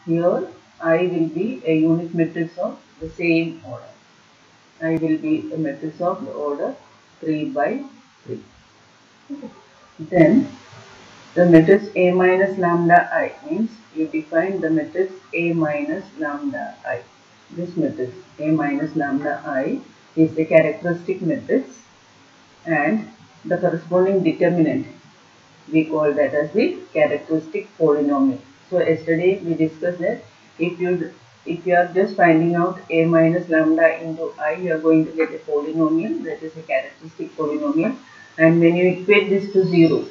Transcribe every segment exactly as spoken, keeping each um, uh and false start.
Here I will be a unit matrix of the same order. I will be a matrix of the order three by three. Okay. Then the matrix A minus lambda I means you define the matrix A minus lambda I. This matrix A minus lambda I is a characteristic matrix, and the corresponding determinant we call that as the characteristic polynomial. So yesterday we discussed that if you if you are just finding out A minus lambda into I, you are going to get a polynomial, that is a characteristic polynomial, and when you equate this to zero,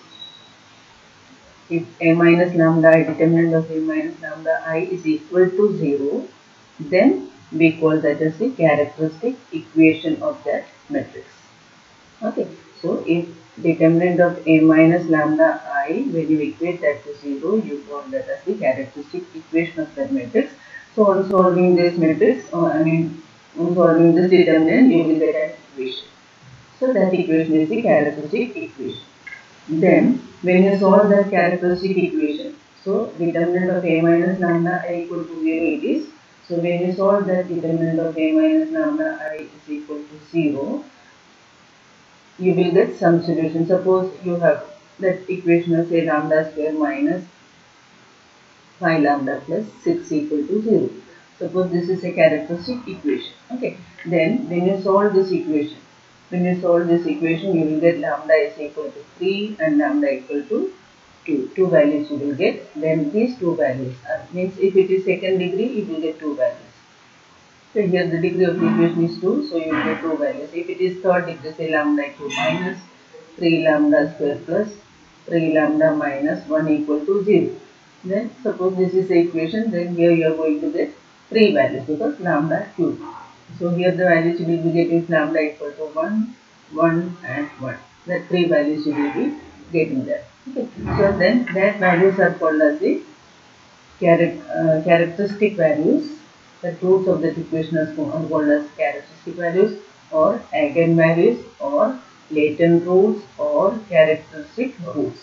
if A minus lambda I, determinant of A minus lambda I is equal to zero, then we call that as the characteristic equation of that matrix. Okay, so if determinant of A minus lambda I, when you equate that to zero, you call that as the characteristic equation of that matrix. So on solving this matrix, uh, I mean on solving this determinant, you will get an equation. So that equation is the characteristic equation. Then when you solve that characteristic equation, so determinant of A minus lambda I equal to zero it is. So when you solve that determinant of A minus lambda I is equal to zero, you will get some solution. Suppose you have that equation of say lambda square minus five lambda plus six equal to zero. Suppose this is a characteristic equation. Okay. Then when you solve this equation, when you solve this equation, you will get lambda is equal to three and lambda equal to two. Two values you will get. Then these two values are, means if it is second degree, you will get two values. So here the degree of the equation is two, so you will get two values. If it is third degree, say lambda equal minus three lambda square plus three lambda minus one equal to zero. Then suppose this is the equation, then here you are going to get three values because lambda cube. So here the values you will be getting is lambda equal to one, one and one. That three values you will be getting there. Okay. So then that values are called as the charac uh, characteristic values. The roots of that equation are called as characteristic values or eigenvalues or latent roots or characteristic roots.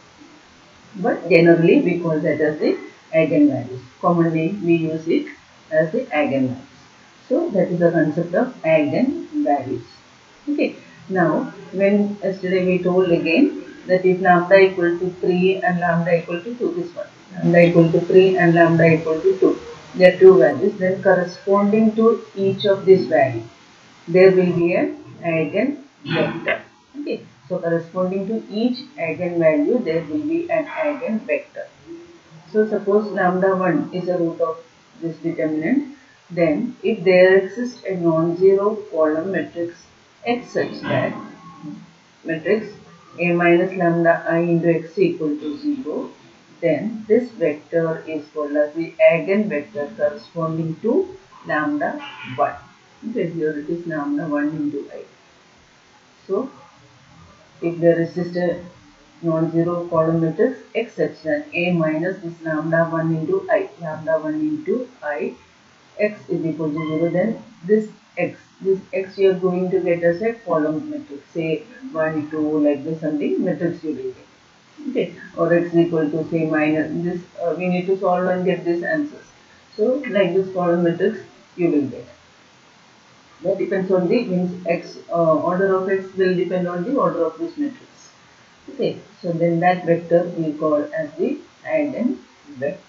But generally we call that as the eigenvalues. Commonly we use it as the eigenvalues. So that is the concept of eigenvalues. Okay. Now when yesterday we told again that if lambda equal to three and lambda equal to two, this one, lambda equal to three and lambda equal to two, there are two values, then corresponding to each of these values there will be an eigenvector. Okay, so corresponding to each eigenvalue there will be an eigenvector. So suppose lambda one is a root of this determinant, then if there exists a non-zero column matrix X such that matrix A minus lambda I into X equal to zero, then this vector is called as the eigenvector corresponding to lambda one. Okay, here it is lambda one into I. So if there is just a non-zero column matrix X such that A minus this lambda one into I, lambda one into I, X is equal to zero, then this X, this X you are going to get as a column matrix, say one, two, like this something matrix you will get. Okay, or X is equal to say minus this, uh, we need to solve and get these answers. So like this column matrix you will get. That depends on the means X, uh, order of X will depend on the order of this matrix. Okay, so then that vector we call as the eigenvector.